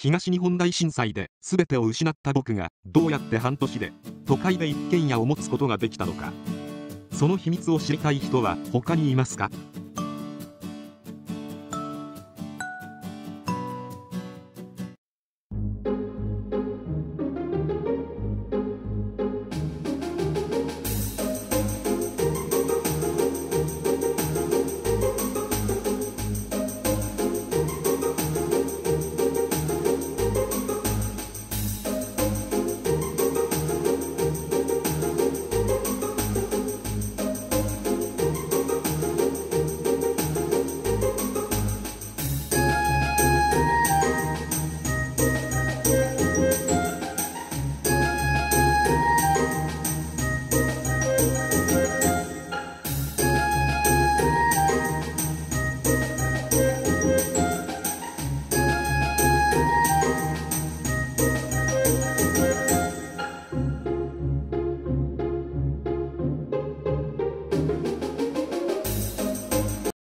東日本大震災で全てを失った僕がどうやって半年で都会で一軒家を持つことができたのか。その秘密を知りたい人は他にいますか？